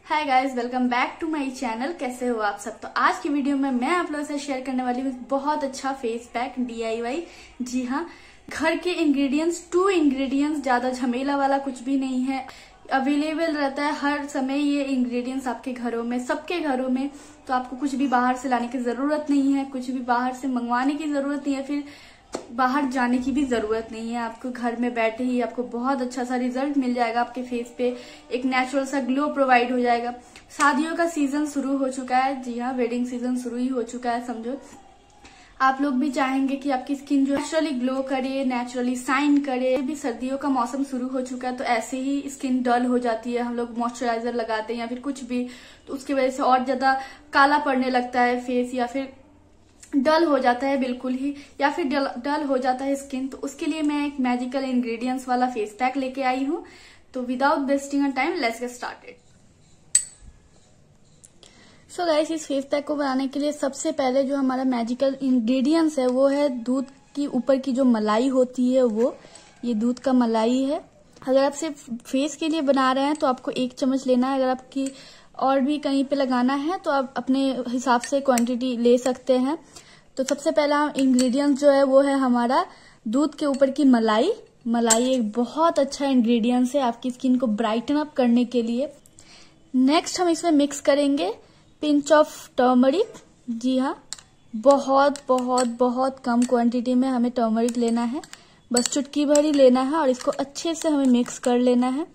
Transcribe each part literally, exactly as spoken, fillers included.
Hi guys, welcome back to my channel. कैसे हो आप सब? तो आज की वीडियो में मैं आप लोगों से शेयर करने वाली हूँ बहुत अच्छा face pack D I Y. जी हाँ, घर के इंग्रेडिएंट्स, टू इंग्रेडिएंट्स, ज्यादा झमेला वाला कुछ भी नहीं है। अवेलेबल रहता है हर समय ये इंग्रेडिएंट्स आपके घरों में, सबके घरों में। तो आपको कुछ भी बाहर से लाने की जरूरत नहीं है, कुछ भी बाहर से मंगवाने की जरूरत नहीं है, फिर बाहर जाने की भी जरूरत नहीं है। आपको घर में बैठे ही आपको बहुत अच्छा सा रिजल्ट मिल जाएगा। आपके फेस पे एक नेचुरल सा ग्लो प्रोवाइड हो जाएगा। शादियों का सीजन शुरू हो चुका है। जी हाँ, वेडिंग सीजन शुरू ही हो चुका है समझो। आप लोग भी चाहेंगे कि आपकी स्किन जो नेचुरली ग्लो करे, नेचुरली शाइन करे। भी सर्दियों का मौसम शुरू हो चुका है तो ऐसे ही स्किन डल हो जाती है। हम लोग मॉइस्चराइजर लगाते हैं या फिर कुछ भी, तो उसकी वजह से और ज्यादा काला पड़ने लगता है फेस, या फिर डल हो जाता है बिल्कुल ही, या फिर डल, डल हो जाता है स्किन। तो उसके लिए मैं एक मैजिकल इंग्रेडिएंट्स वाला फेस पैक लेके आई हूँ। तो without wasting a time, let's get started. So guys, इस फेस पैक को बनाने के लिए सबसे पहले जो हमारा मैजिकल इंग्रेडिएंट्स है वो है दूध की ऊपर की जो मलाई होती है, वो ये दूध का मलाई है। अगर आप सिर्फ फेस के लिए बना रहे हैं तो आपको एक चम्मच लेना है। अगर आपकी और भी कहीं पे लगाना है तो आप अपने हिसाब से क्वांटिटी ले सकते हैं। तो सबसे पहला इंग्रेडिएंट जो है वो है हमारा दूध के ऊपर की मलाई। मलाई एक बहुत अच्छा इंग्रेडिएंट है आपकी स्किन को ब्राइटन अप करने के लिए। नेक्स्ट हम इसमें मिक्स करेंगे पिंच ऑफ टर्मरिक। जी हाँ, बहुत बहुत बहुत कम क्वांटिटी में हमें टर्मरिक लेना है, बस चुटकी भर ही लेना है और इसको अच्छे से हमें मिक्स कर लेना है।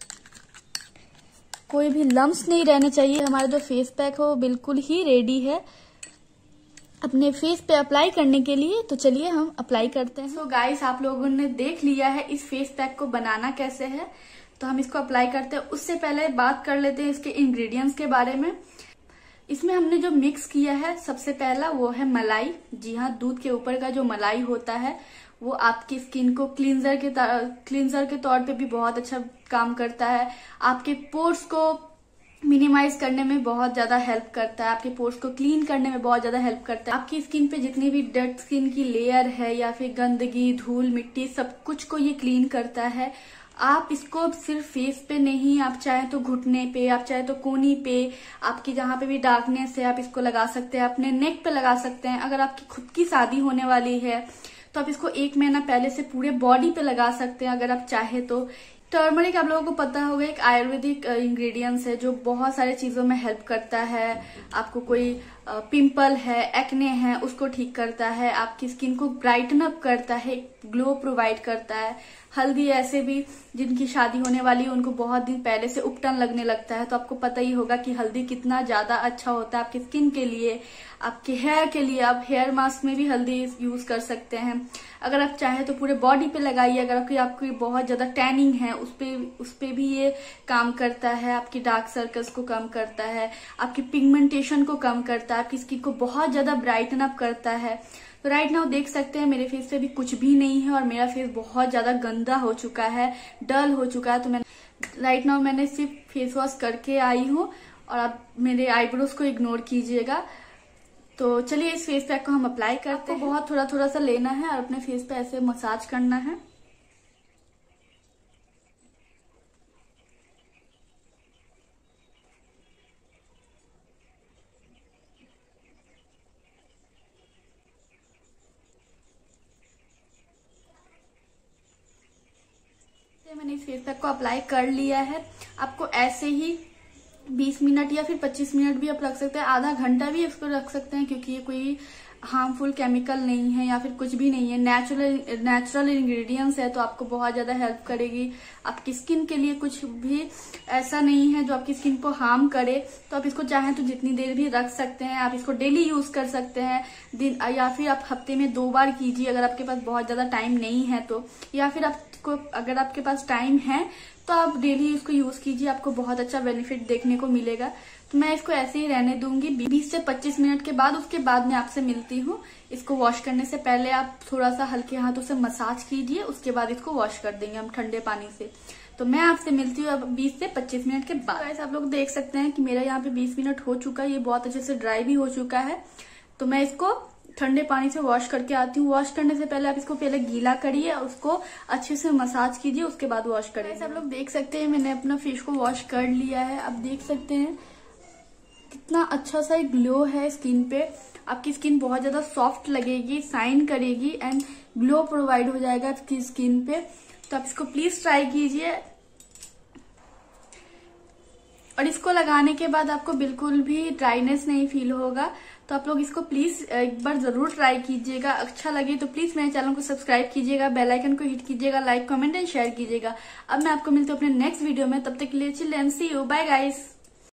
कोई भी लम्स नहीं रहने चाहिए। हमारा जो फेस पैक हो बिल्कुल ही रेडी है अपने फेस पे अप्लाई करने के लिए। तो चलिए हम अप्लाई करते हैं। सो so गाइस, आप लोगों ने देख लिया है इस फेस पैक को बनाना कैसे है, तो हम इसको अप्लाई करते हैं। उससे पहले बात कर लेते हैं इसके इंग्रेडिएंट्स के बारे में। इसमें हमने जो मिक्स किया है सबसे पहला वो है मलाई। जी हाँ, दूध के ऊपर का जो मलाई होता है वो आपकी स्किन को क्लींजर के क्लींजर के तौर पे भी बहुत अच्छा काम करता है। आपके पोर्स को मिनिमाइज करने में बहुत ज्यादा हेल्प करता है, आपके पोर्स को क्लीन करने में बहुत ज्यादा हेल्प करता है। आपकी स्किन पे जितनी भी डेड स्किन की लेयर है या फिर गंदगी, धूल, मिट्टी, सब कुछ को ये क्लीन करता है। आप इसको सिर्फ फेस पे नहीं, आप चाहे तो घुटने पे, आप चाहे तो कोनी पे, आपकी जहां पे भी डार्कनेस है आप इसको लगा सकते हैं। अपने नेक पे लगा सकते हैं। अगर आपकी खुद की शादी होने वाली है तो आप इसको एक महीना पहले से पूरे बॉडी पे लगा सकते हैं अगर आप चाहे तो। टर्मरिक आप लोगों को पता होगा एक आयुर्वेदिक इंग्रेडिएंट्स है जो बहुत सारे चीजों में हेल्प करता है। आपको कोई पिंपल है, एक्ने है, उसको ठीक करता है। आपकी स्किन को ब्राइटन अप करता है, ग्लो प्रोवाइड करता है। हल्दी ऐसे भी जिनकी शादी होने वाली है उनको बहुत दिन पहले से उपटन लगने लगता है, तो आपको पता ही होगा कि हल्दी कितना ज्यादा अच्छा होता है आपकी स्किन के लिए, आपके हेयर के लिए। आप हेयर मास्क में भी हल्दी यूज कर सकते हैं। अगर आप चाहे तो पूरे बॉडी पे लगाइए। अगर आपकी आपकी बहुत ज्यादा टैनिंग है उस पे उस पे भी ये काम करता है। आपकी डार्क सर्कल्स को कम करता है, आपकी पिगमेंटेशन को कम करता है, आपकी स्किन को बहुत ज्यादा ब्राइटन अप करता है। तो राइट नाउ देख सकते हैं मेरे फेस पे भी कुछ भी नहीं है और मेरा फेस बहुत ज्यादा गंदा हो चुका है, डल हो चुका है। तो मैंने राइट नाउ मैंने सिर्फ फेस वॉश करके आई हूँ और आप मेरे आईब्रोज को इग्नोर कीजिएगा। तो चलिए इस फेस पैक को हम अप्लाई करते हैं। बहुत थोड़ा थोड़ा सा लेना है और अपने फेस पे ऐसे मसाज करना है। मैंने इस फेस पैक को अप्लाई कर लिया है। आपको ऐसे ही बीस मिनट या फिर पच्चीस मिनट भी आप रख सकते हैं, आधा घंटा भी इसको रख सकते हैं, क्योंकि ये कोई हार्मफुल केमिकल नहीं है या फिर कुछ भी नहीं है। नेचुरल नेचुरल इंग्रेडिएंट्स है तो आपको बहुत ज्यादा हेल्प करेगी। आपकी स्किन के लिए कुछ भी ऐसा नहीं है जो आपकी स्किन को हार्म करे। तो आप इसको चाहें तो जितनी देर भी रख सकते हैं। आप इसको डेली यूज कर सकते हैं दिन, या फिर आप हफ्ते में दो बार कीजिए अगर आपके पास बहुत ज्यादा टाइम नहीं है तो, या फिर आपको अगर आपके पास टाइम है तो आप डेली इसको यूज कीजिए। आपको बहुत अच्छा बेनिफिट देखने को मिलेगा। तो मैं इसको ऐसे ही रहने दूंगी बीस से पच्चीस मिनट के बाद। उसके बाद मैं आपसे मिलती हूँ। इसको वॉश करने से पहले आप थोड़ा सा हल्के हाथों से मसाज कीजिए, उसके बाद इसको वॉश कर देंगे हम ठंडे पानी से। तो मैं आपसे मिलती हूँ अब बीस से पच्चीस मिनट के बाद। ऐसे आप लोग देख सकते हैं कि मेरा यहाँ पे बीस मिनट हो चुका है, ये बहुत अच्छे से ड्राई भी हो चुका है। तो मैं इसको ठंडे पानी से वॉश करके आती हूँ। वॉश करने से पहले आप इसको पहले गीला करिए, उसको अच्छे से मसाज कीजिए, उसके बाद वॉश करिए। सब लोग देख सकते हैं मैंने अपना फेस को वॉश कर लिया है। आप देख सकते हैं कितना अच्छा सा ग्लो है स्किन पे। आपकी स्किन बहुत ज्यादा सॉफ्ट लगेगी, शाइन करेगी एंड ग्लो प्रोवाइड हो जाएगा आपकी स्किन पे। तो आप इसको प्लीज ट्राई कीजिए और इसको लगाने के बाद आपको बिल्कुल भी ड्राइनेस नहीं फील होगा। तो आप लोग इसको प्लीज एक बार जरूर ट्राई कीजिएगा। अच्छा लगे तो प्लीज मेरे चैनल को सब्सक्राइब कीजिएगा, बेल आइकन को हिट कीजिएगा, लाइक कमेंट एंड शेयर कीजिएगा। अब मैं आपको मिलती हूँ अपने नेक्स्ट वीडियो में, तब तक के लिए chill and see you, bye guys.